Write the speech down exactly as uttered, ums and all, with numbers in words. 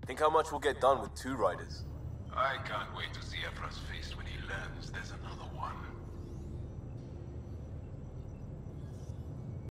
Think how much we'll get done with two riders. I can't wait to see Afra's